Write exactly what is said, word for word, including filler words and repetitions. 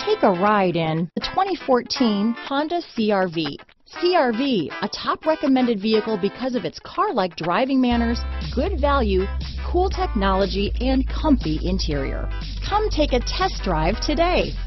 Take a ride in the twenty fourteen Honda C R V. C R V, a top recommended vehicle because of its car-like driving manners, good value, cool technology, and comfy interior. Come take a test drive today.